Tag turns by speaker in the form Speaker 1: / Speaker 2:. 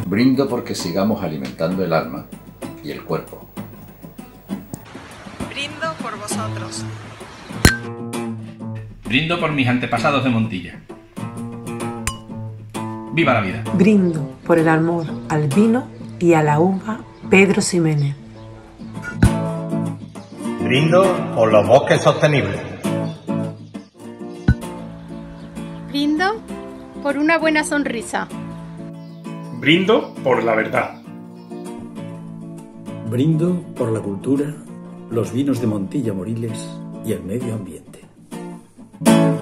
Speaker 1: Brindo porque sigamos alimentando el alma y el cuerpo.
Speaker 2: Brindo por vosotros.
Speaker 3: Brindo por mis antepasados de Montilla. ¡Viva la vida!
Speaker 4: Brindo por el amor al vino y a la uva Pedro Ximénez.
Speaker 5: Brindo por los bosques sostenibles.
Speaker 6: Brindo por una buena sonrisa.
Speaker 7: Brindo por la verdad.
Speaker 8: Brindo por la cultura, los vinos de Montilla Moriles y el medio ambiente.